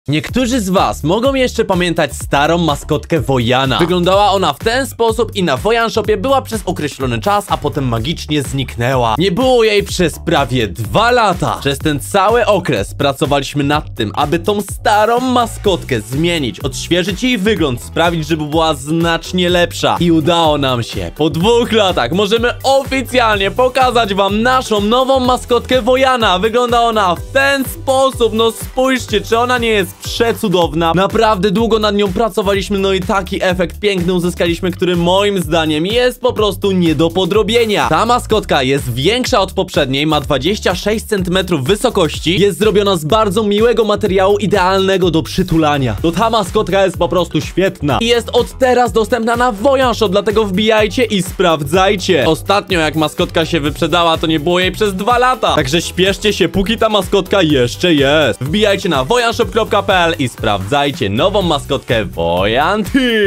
Niektórzy z was mogą jeszcze pamiętać starą maskotkę Wojana. Wyglądała ona w ten sposób i na Wojan Shopie była przez określony czas, a potem magicznie zniknęła. Nie było jej przez prawie 2 lata. Przez ten cały okres pracowaliśmy nad tym, aby tą starą maskotkę zmienić, odświeżyć jej wygląd, sprawić, żeby była znacznie lepsza. I udało nam się. Po 2 latach możemy oficjalnie pokazać wam naszą nową maskotkę Wojana. Wygląda ona w ten sposób. No spójrzcie, czy ona nie jest przecudowna. Naprawdę długo nad nią pracowaliśmy, no i taki efekt piękny uzyskaliśmy, który moim zdaniem jest po prostu nie do podrobienia. Ta maskotka jest większa od poprzedniej, ma 26 cm wysokości, jest zrobiona z bardzo miłego materiału, idealnego do przytulania. To ta maskotka jest po prostu świetna i jest od teraz dostępna na Wojan Shop, dlatego wbijajcie i sprawdzajcie. Ostatnio jak maskotka się wyprzedała, to nie było jej przez 2 lata, także śpieszcie się, póki ta maskotka jeszcze jest. Wbijajcie na wojanshop.pl i sprawdzajcie nową maskotkę Wojan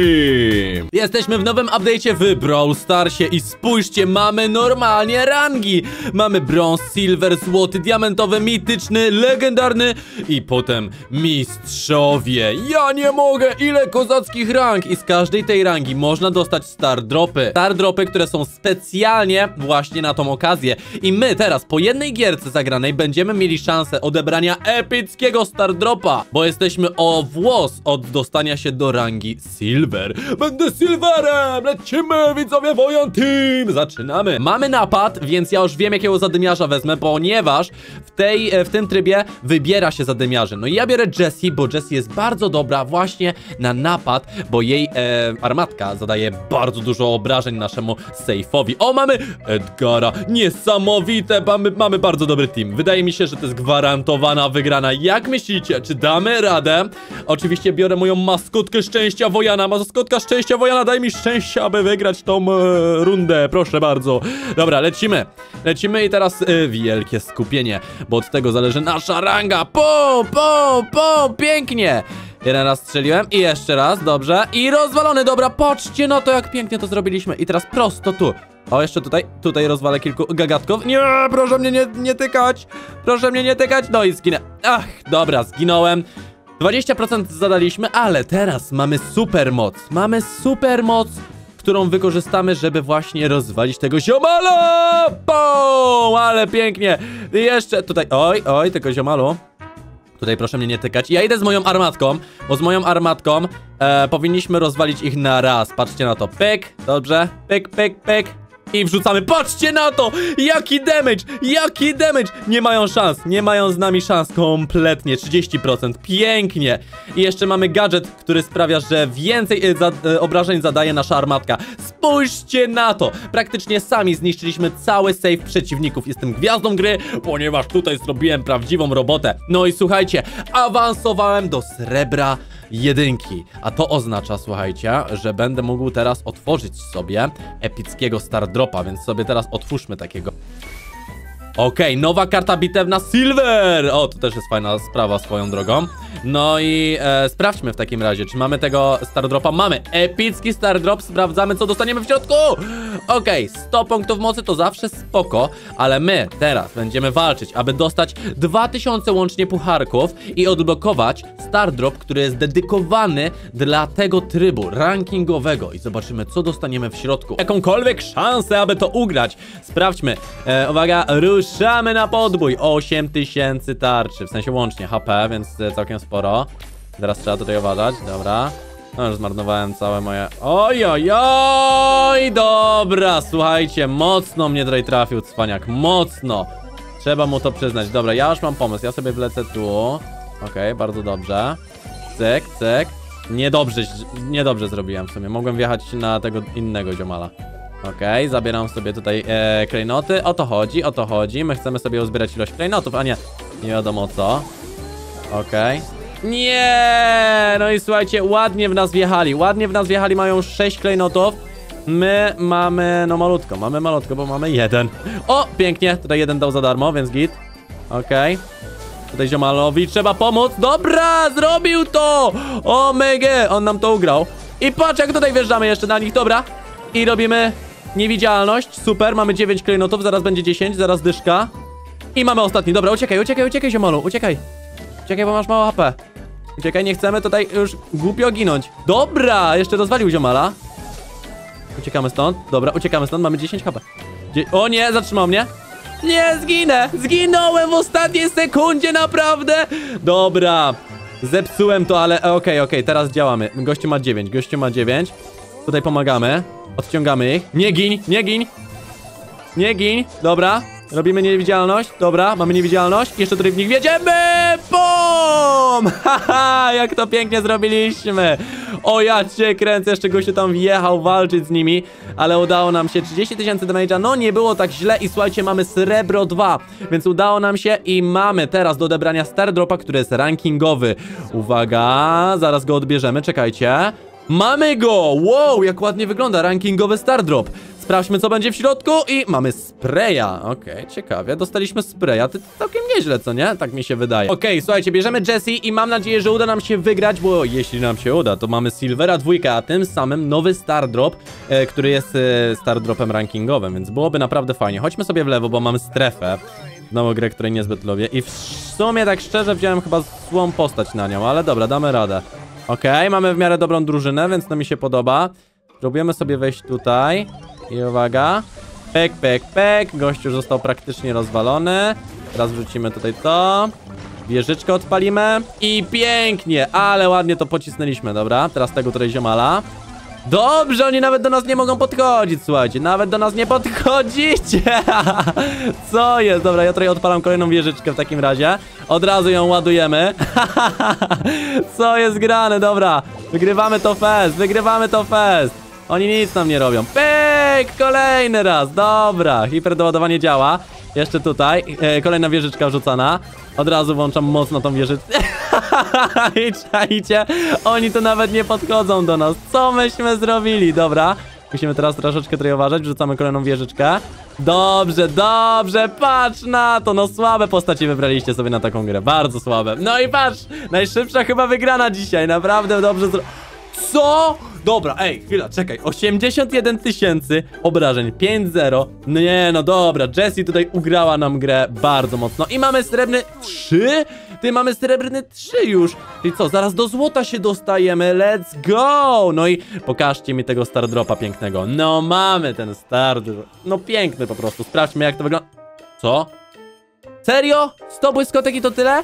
Team. Jesteśmy w nowym update'cie w Brawl Starsie i spójrzcie, mamy normalnie rangi. Mamy brąz, silver, złoty, diamentowy, mityczny, legendarny i potem mistrzowie. Ja nie mogę, ile kozackich rang i z każdej tej rangi można dostać star dropy. Star dropy, które są specjalnie właśnie na tą okazję i my teraz po jednej gierce zagranej będziemy mieli szansę odebrania epickiego star dropa, bo jesteśmy o włos od dostania się do rangi Silver. Będę Silverem! Lecimy, widzowie Wojan Team! Zaczynamy! Mamy napad, więc ja już wiem, jakiego zadymiarza wezmę, ponieważ w tym trybie wybiera się zadymiarzy. No i ja biorę Jessie, bo Jessie jest bardzo dobra właśnie na napad, bo jej armatka zadaje bardzo dużo obrażeń naszemu sejfowi. O, mamy Edgara! Niesamowite! Mamy bardzo dobry team. Wydaje mi się, że to jest gwarantowana wygrana. Jak myślicie? Czy damy radę? Oczywiście biorę moją maskotkę szczęścia Wojana. Maskotka szczęścia Wojana, daj mi szczęście, aby wygrać tą rundę. Proszę bardzo. Dobra, lecimy. Lecimy i teraz wielkie skupienie, bo od tego zależy nasza ranga. Pięknie. Jeden raz strzeliłem i jeszcze raz, dobrze. I rozwalony, dobra, patrzcie na to, jak pięknie to zrobiliśmy. I teraz prosto tu. O, jeszcze tutaj rozwalę kilku gagatków. Nie, proszę mnie nie tykać. Proszę mnie nie tykać. No i zginę. Ach, dobra, zginąłem. 20% zadaliśmy, ale teraz mamy supermoc. Mamy supermoc, którą wykorzystamy, żeby właśnie rozwalić tego ziomala. Pum, ale pięknie. I jeszcze tutaj, oj, tego ziomalu. Tutaj proszę mnie nie tykać. Ja idę z moją armatką, bo z moją armatką powinniśmy rozwalić ich na raz. Patrzcie na to. Pyk, dobrze. Pyk, pyk, pyk. I wrzucamy, patrzcie na to! Jaki damage! Jaki damage! Nie mają szans, nie mają z nami szans kompletnie, 30%, pięknie! I jeszcze mamy gadżet, który sprawia, że więcej obrażeń zadaje nasza armatka. Spójrzcie na to! Praktycznie sami zniszczyliśmy cały save przeciwników. Jestem gwiazdą gry, ponieważ tutaj zrobiłem prawdziwą robotę. No i słuchajcie, awansowałem do srebra 1. A to oznacza, słuchajcie, że będę mógł teraz otworzyć sobie epickiego star dropa, więc sobie teraz otwórzmy takiego. Okej, nowa karta bitewna Silver! O, to też jest fajna sprawa swoją drogą. No i sprawdźmy w takim razie, czy mamy tego star dropa. Mamy epicki star drop, sprawdzamy, co dostaniemy w środku. Okej, 100 punktów mocy to zawsze spoko, ale my teraz będziemy walczyć, aby dostać 2000 łącznie pucharków i odblokować star drop, który jest dedykowany dla tego trybu rankingowego. I zobaczymy, co dostaniemy w środku. Jakąkolwiek szansę, aby to ugrać. Sprawdźmy. Uwaga, ruszamy na podbój. 8000 tarczy, w sensie łącznie HP, więc całkiem sporo. Teraz trzeba tutaj uważać, dobra. No już zmarnowałem całe moje... Oj, dobra, słuchajcie, mocno mnie tutaj trafił cwaniak, mocno. Trzeba mu to przyznać. Dobra, ja już mam pomysł, ja sobie wlecę tu. Okej, bardzo dobrze. Cyk, cyk. Niedobrze zrobiłem w sumie, mogłem wjechać na tego innego ziomala. Okej, zabieram sobie tutaj klejnoty. O to chodzi. My chcemy sobie uzbierać ilość klejnotów, a nie wiadomo co. Okej. Nie! No i słuchajcie, ładnie w nas wjechali, mają 6 klejnotów. My mamy, no malutko, bo mamy 1. O, pięknie, tutaj 1 dał za darmo, więc git. Okej. Tutaj ziomalowi trzeba pomóc. Dobra, zrobił to! O mega, on nam to ugrał. I patrz, jak tutaj wjeżdżamy jeszcze na nich, dobra. I robimy niewidzialność, super, mamy 9 klejnotów, zaraz będzie 10, zaraz dyszka. I mamy ostatni, dobra, uciekaj ziomalu, uciekaj, bo masz mało HP. Uciekaj, nie chcemy tutaj już głupio ginąć. Dobra, jeszcze rozwalił ziomala. Uciekamy stąd. Dobra, uciekamy stąd, mamy 10 HP. O nie, zatrzymał mnie. Nie, zginę! Zginąłem w ostatniej sekundzie, naprawdę! Dobra, zepsułem to, ale okej, teraz działamy. Gościu ma 9, Tutaj pomagamy. Odciągamy ich. Nie gin, nie gin! Nie gin, dobra. Robimy niewidzialność, dobra, mamy niewidzialność. Jeszcze tutaj w nich wjedziemy! BOOM! Haha, jak to pięknie zrobiliśmy! O, ja cię kręcę, jeszcze gościu tam wjechał walczyć z nimi, ale udało nam się 30 000 damage'a, no nie było tak źle i słuchajcie, mamy srebro 2, więc udało nam się i mamy teraz do odebrania Star Dropa, który jest rankingowy. Uwaga, zaraz go odbierzemy, czekajcie. Mamy go! Wow, jak ładnie wygląda rankingowy Star Drop. Sprawdźmy, co będzie w środku i mamy spraya. Okej, ciekawie, dostaliśmy spraya. To całkiem nieźle, co nie? Tak mi się wydaje. Okej, słuchajcie, bierzemy Jessie i mam nadzieję, że uda nam się wygrać, bo jeśli nam się uda, to mamy Silvera 2, a tym samym nowy Star Drop, który jest Star Dropem rankingowym, więc byłoby naprawdę fajnie. Chodźmy sobie w lewo, bo mamy strefę. Znowu grę, której niezbyt lubię i w sumie, tak szczerze, wziąłem chyba złą postać na nią, ale dobra, damy radę. Okej, mamy w miarę dobrą drużynę, więc to mi się podoba. Próbujemy sobie wejść tutaj. I uwaga. Pek, pek, pek. Gość już został praktycznie rozwalony. Teraz wrzucimy tutaj to. Wieżyczkę odpalimy. I pięknie, ale ładnie to pocisnęliśmy, dobra. Teraz tego tutaj ziomala. Dobrze, oni nawet do nas nie mogą podchodzić, słuchajcie. Nawet do nas nie podchodzicie. Co jest? Dobra, ja tutaj odpalam kolejną wieżyczkę w takim razie. Od razu ją ładujemy. Co jest grane? Dobra. Wygrywamy to fest. Oni nic nam nie robią. Pyk! Kolejny raz. Dobra. Hiperdoładowanie działa. Jeszcze tutaj. Kolejna wieżyczka wrzucana. Od razu włączam mocno tą wieżyczkę. I czajcie, oni tu nawet nie podchodzą do nas. Co myśmy zrobili? Dobra. Musimy teraz troszeczkę tutaj uważać. Wrzucamy kolejną wieżyczkę. Dobrze, dobrze. Patrz na to. No słabe postaci wybraliście sobie na taką grę. Bardzo słabe. No i patrz. Najszybsza chyba wygrana dzisiaj. Naprawdę dobrze Co? Dobra, ej, chwila, czekaj. 81 000 obrażeń, 5-0. Nie, no dobra, Jessie tutaj ugrała nam grę bardzo mocno. I mamy srebrny 3? Ty, mamy srebrny 3 już. Czyli co, zaraz do złota się dostajemy. Let's go! No i pokażcie mi tego Star Dropa pięknego. No mamy ten Star Drop. No piękny po prostu. Sprawdźmy, jak to wygląda. Co? Serio? 100 błyskotek i to tyle?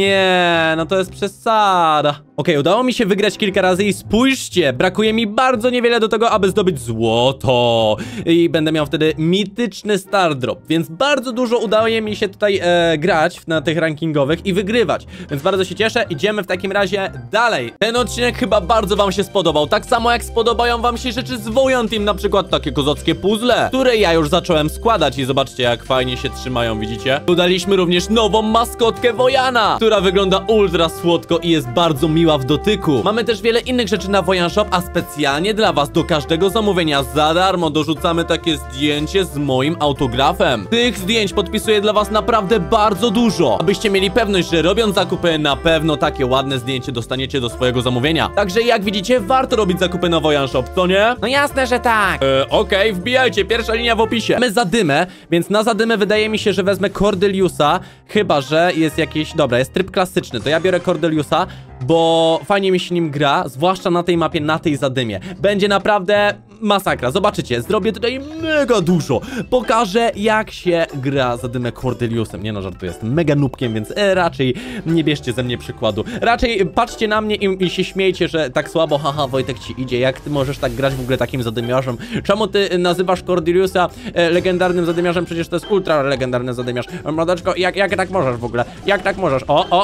Nie, no to jest przesada. Okej, udało mi się wygrać kilka razy i spójrzcie, brakuje mi bardzo niewiele do tego, aby zdobyć złoto. I będę miał wtedy mityczny Star Drop, więc bardzo dużo udaje mi się tutaj grać na tych rankingowych i wygrywać. Więc bardzo się cieszę, idziemy w takim razie dalej. Ten odcinek chyba bardzo wam się spodobał, tak samo jak spodobają wam się rzeczy z Wojan Team, na przykład takie kozackie puzzle, które ja już zacząłem składać i zobaczcie, jak fajnie się trzymają, widzicie? Dodaliśmy również nową maskotkę Wojana, która wygląda ultra słodko i jest bardzo miła w dotyku. Mamy też wiele innych rzeczy na Wojan Shop, a specjalnie dla was do każdego zamówienia za darmo dorzucamy takie zdjęcie z moim autografem. Tych zdjęć podpisuję dla was naprawdę bardzo dużo, abyście mieli pewność, że robiąc zakupy na pewno takie ładne zdjęcie dostaniecie do swojego zamówienia. Także jak widzicie, warto robić zakupy na Wojan Shop, co nie? No jasne, że tak. Okej, wbijajcie, pierwsza linia w opisie. Mamy zadymę, więc na zadymę wydaje mi się, że wezmę Cordeliusa, chyba że jest jakiś, dobra, jest tryb klasyczny, to ja biorę Cordeliusa, bo fajnie mi się nim gra, zwłaszcza na tej mapie, na tej zadymie. Będzie naprawdę masakra, zobaczycie, zrobię tutaj mega dużo. Pokażę, jak się gra zadymę Cordeliusem. Nie no, żartuję, jestem mega nubkiem, więc raczej nie bierzcie ze mnie przykładu. Raczej patrzcie na mnie i się śmiejcie, że tak słabo, haha, Wojtek ci idzie, jak ty możesz tak grać w ogóle takim zadymiarzem? Czemu ty nazywasz Cordeliusa legendarnym zadymiarzem? Przecież to jest ultra legendarny zadymiarz. Mordeczko, jak tak możesz w ogóle? Jak tak możesz?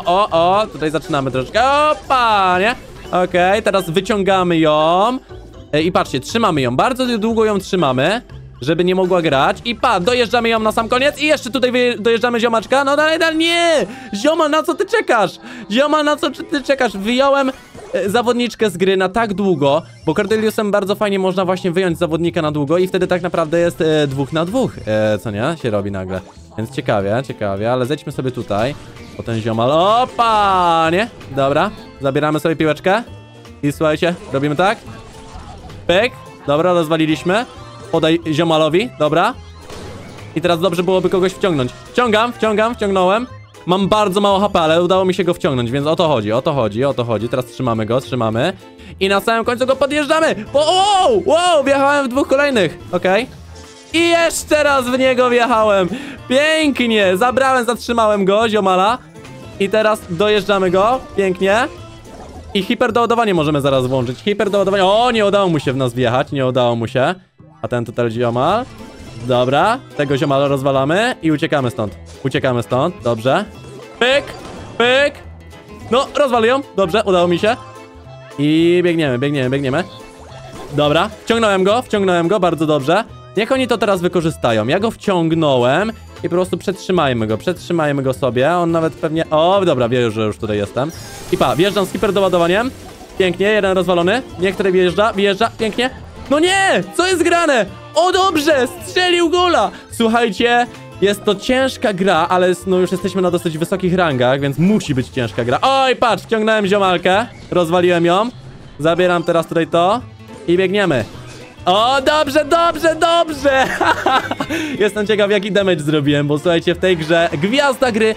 O, tutaj zaczynamy troszeczkę. Opa, nie? Okej, teraz wyciągamy ją. I patrzcie, trzymamy ją, bardzo długo ją trzymamy, żeby nie mogła grać. I dojeżdżamy ją na sam koniec i jeszcze tutaj dojeżdżamy ziomaczka. No dalej, nie! Zioma, na co ty czekasz? Zioma, na co ty czekasz? Wyjąłem zawodniczkę z gry na tak długo, bo Cordeliusem bardzo fajnie można właśnie wyjąć zawodnika na długo i wtedy tak naprawdę jest 2 na 2, co nie? Się robi nagle. Więc ciekawie, ale zejdźmy sobie tutaj, bo ten ziomal, opa, nie? Dobra, zabieramy sobie piłeczkę i słuchajcie, robimy tak. Pyk, dobra, rozwaliliśmy. Podaj ziomalowi, dobra. I teraz dobrze byłoby kogoś wciągnąć. Wciągnąłem. Mam bardzo mało HP, ale udało mi się go wciągnąć, więc o to chodzi, o to chodzi, o to chodzi. Teraz trzymamy go, trzymamy. I na samym końcu go podjeżdżamy. Wow, wjechałem w dwóch kolejnych. Okej. I jeszcze raz w niego wjechałem. Pięknie, zatrzymałem go, ziomala. I teraz dojeżdżamy go, pięknie. I hiperdoładowanie możemy zaraz włączyć. Hiperdoładowanie, o, nie udało mu się w nas wjechać, nie udało mu się. A ten tutaj ziomal. Dobra, tego ziomala rozwalamy i uciekamy stąd. Uciekamy stąd, dobrze. Pyk, pyk. No, rozwaliłem, dobrze, udało mi się. I biegniemy. Dobra, wciągnąłem go, bardzo dobrze. Niech oni to teraz wykorzystają. Ja go wciągnąłem i po prostu przetrzymajmy go sobie. On nawet pewnie... O, dobra, wie już, że już tutaj jestem. I wjeżdżam z hiperdoładowaniem. Pięknie, jeden rozwalony. Niech tutaj wjeżdża, pięknie. No nie! Co jest grane? O, dobrze! Strzelił gola! Słuchajcie, jest to ciężka gra, ale no już jesteśmy na dosyć wysokich rangach, więc musi być ciężka gra. Oj, patrz, wciągnąłem ziomalkę. Rozwaliłem ją. Zabieram teraz tutaj to. I biegniemy. O, dobrze! Jestem ciekaw, jaki damage zrobiłem, bo słuchajcie, w tej grze gwiazda gry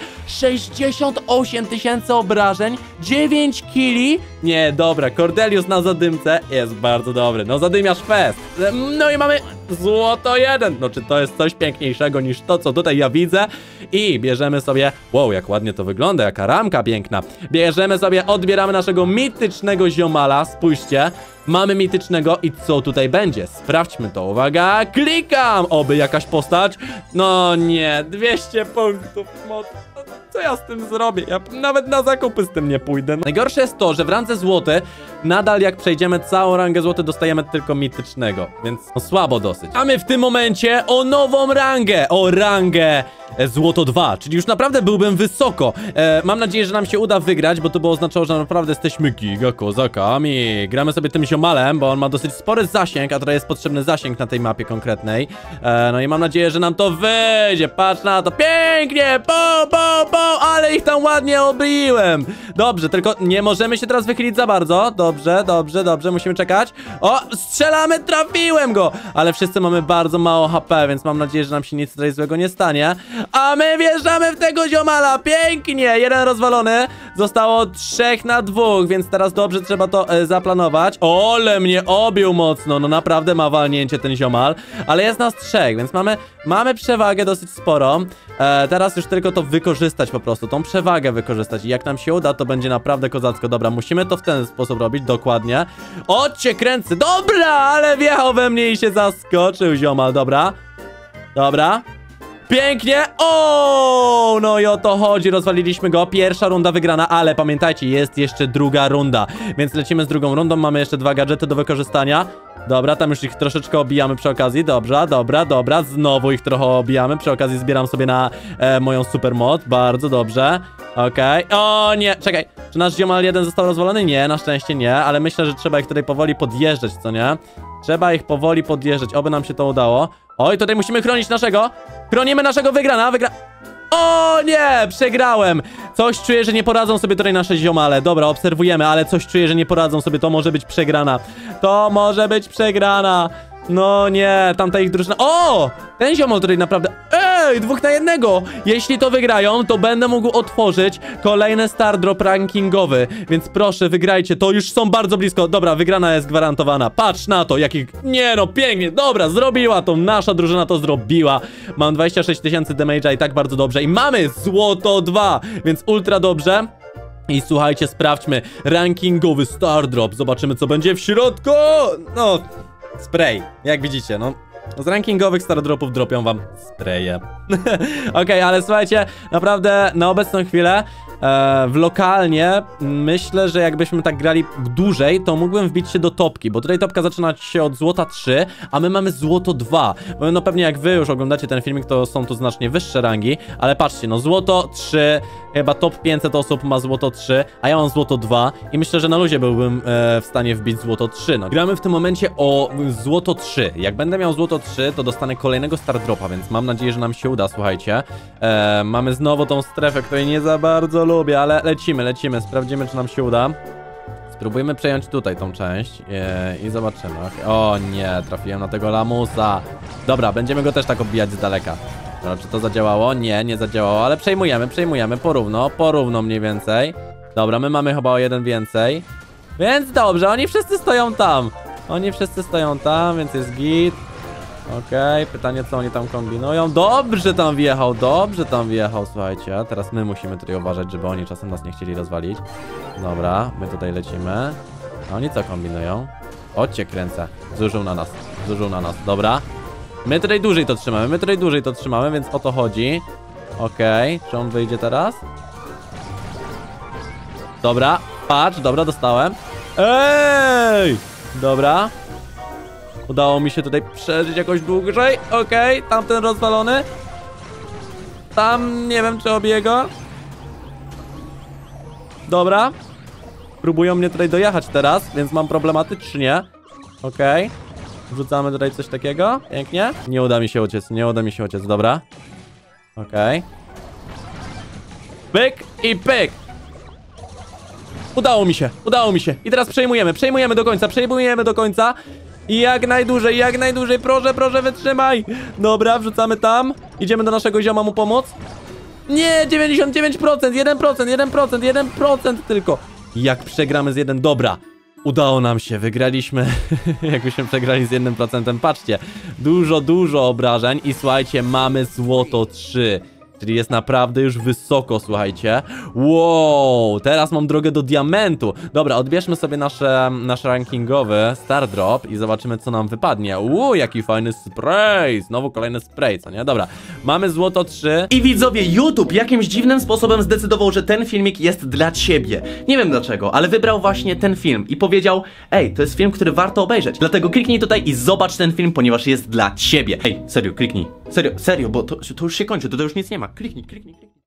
68 000 obrażeń, 9 killi. Nie, dobra, Cordelius na zadymce jest bardzo dobry. No, zadymiarz fest. No i mamy złoto 1. No, czy to jest coś piękniejszego niż to, co tutaj ja widzę? I bierzemy sobie... Wow, jak ładnie to wygląda, jaka ramka piękna. Bierzemy sobie, odbieramy naszego mitycznego ziomala. Spójrzcie. Mamy mitycznego i co tutaj będzie? Sprawdźmy to, uwaga, klikam! Oby jakaś postać. No nie, 200 punktów mocy. Co ja z tym zrobię? Ja nawet na zakupy z tym nie pójdę. Najgorsze jest to, że w randze złoty nadal jak przejdziemy całą rangę złoty dostajemy tylko mitycznego, więc no słabo dosyć. A my w tym momencie o nową rangę, o rangę złoto 2, czyli już naprawdę byłbym wysoko. Mam nadzieję, że nam się uda wygrać, bo to by oznaczało, że naprawdę jesteśmy giga kozakami. Gramy sobie tym ziomalem, bo on ma dosyć spory zasięg, a tutaj jest potrzebny zasięg na tej mapie konkretnej. No i mam nadzieję, że nam to wyjdzie. Patrz na to, pięknie, ale ich tam ładnie obiłem. Dobrze, tylko nie możemy się teraz wychylić za bardzo. Dobrze, musimy czekać. O, strzelamy, trafiłem go. Ale wszyscy mamy bardzo mało HP, więc mam nadzieję, że nam się nic tutaj złego nie stanie. A my wjeżdżamy w tego ziomala, pięknie, jeden rozwalony. Zostało 3 na 2, więc teraz dobrze trzeba to zaplanować. Ole mnie obił mocno, no naprawdę ma walnięcie ten ziomal. Ale jest nas 3, więc mamy przewagę dosyć sporą. Teraz już tylko to wykorzystać po prostu, tą przewagę wykorzystać. I jak nam się uda, to będzie naprawdę kozacko. Dobra, musimy to w ten sposób robić, dokładnie. O, cię kręcę, dobra, ale wjechał we mnie i się zaskoczył ziomal, dobra. Pięknie! O, no i o to chodzi, rozwaliliśmy go. Pierwsza runda wygrana, ale pamiętajcie, jest jeszcze druga runda. Więc lecimy z drugą rundą, mamy jeszcze 2 gadżety do wykorzystania. Dobra, tam już ich troszeczkę obijamy przy okazji. Dobra, znowu ich trochę obijamy. Przy okazji zbieram sobie na moją super mod, bardzo dobrze. Okej. O nie, czekaj, czy nasz ziomal 1 został rozwalony? Nie, na szczęście nie, ale myślę, że trzeba ich tutaj powoli podjeżdżać, co nie? Trzeba ich powoli podjeżdżać, oby nam się to udało. Oj, tutaj musimy chronić naszego. Chronimy naszego, wygrana. O nie, przegrałem. Coś czuję, że nie poradzą sobie tutaj nasze ziomale. Dobra, obserwujemy, ale coś czuję, że nie poradzą sobie. To może być przegrana. No nie, tamta ich drużyna... O! Ten ziomal tutaj naprawdę... Ej, 2 na 1! Jeśli to wygrają, to będę mógł otworzyć kolejny star drop rankingowy. Więc proszę, wygrajcie. To już są bardzo blisko. Dobra, wygrana jest gwarantowana. Patrz na to, jakich... Nie no, pięknie. Dobra, zrobiła to. Nasza drużyna to zrobiła. Mam 26 000 damage'a i tak bardzo dobrze. I mamy złoto 2, więc ultra dobrze. I słuchajcie, sprawdźmy rankingowy star drop. Zobaczymy, co będzie w środku. No... Spray, jak widzicie, no z rankingowych stardropów dropią wam spraye. Okej, ale słuchajcie, naprawdę na obecną chwilę w lokalnie myślę, że jakbyśmy tak grali dłużej, to mógłbym wbić się do topki, bo tutaj topka zaczyna się od złota 3, a my mamy złoto 2. No pewnie jak wy już oglądacie ten filmik, to są tu znacznie wyższe rangi, ale patrzcie, no złoto 3, chyba top 500 osób ma złoto 3, a ja mam złoto 2 i myślę, że na luzie byłbym w stanie wbić złoto 3. No, gramy w tym momencie o złoto 3. Jak będę miał złoto 3, to dostanę kolejnego stardropa, więc mam nadzieję, że nam się uda, słuchajcie. Mamy znowu tą strefę, której nie za bardzo lubię, ale lecimy, sprawdzimy, czy nam się uda. Spróbujmy przejąć tutaj tą część i zobaczymy. O nie, trafiłem na tego lamusa. Dobra, będziemy go też tak obijać z daleka. Dobra, czy to zadziałało? Nie, nie zadziałało, ale przejmujemy, porówno mniej więcej. Dobra, my mamy chyba o jeden więcej. Więc dobrze, oni wszyscy stoją tam. Więc jest git. Okej, pytanie co oni tam kombinują. Dobrze tam wjechał, słuchajcie. Teraz my musimy tutaj uważać, żeby oni czasem nas nie chcieli rozwalić. Dobra, my tutaj lecimy. A oni co kombinują? Chodźcie, kręcę. Zużył na nas, dobra. My tutaj dłużej to trzymamy, więc o to chodzi. Okej, czy on wyjdzie teraz? Dobra, patrz, dobra, dostałem. Ej! Dobra. Udało mi się tutaj przeżyć jakoś dłużej. Okej, tamten rozwalony. Tam, nie wiem czy obiego. Dobra. Próbują mnie tutaj dojechać teraz, więc mam problematycznie. Okej. Wrzucamy tutaj coś takiego. Pięknie. Nie uda mi się uciec, dobra. Okej. Pyk i pyk. Udało mi się. I teraz przejmujemy do końca. I jak najdłużej, proszę, wytrzymaj. Dobra, wrzucamy tam. Idziemy do naszego zioma mu pomóc. Nie, 99%, 1% tylko. Jak przegramy z 1, dobra. Udało nam się, wygraliśmy. Jakbyśmy przegrali z 1%. Patrzcie, dużo obrażeń. I słuchajcie, mamy złoto 3. Czyli jest naprawdę już wysoko, słuchajcie. Wow, teraz mam drogę do diamentu. Dobra, odbierzmy sobie nasz rankingowy Star Drop i zobaczymy, co nam wypadnie. Jaki fajny spray. Znowu kolejny spray, co nie? Dobra, mamy złoto 3. I widzowie, YouTube jakimś dziwnym sposobem zdecydował, że ten filmik jest dla ciebie. Nie wiem dlaczego, ale wybrał właśnie ten film i powiedział: ej, to jest film, który warto obejrzeć. Dlatego kliknij tutaj i zobacz ten film, ponieważ jest dla ciebie. Ej, serio, kliknij. Serio, bo to już się kończy, to już nic nie ma. Kliknij.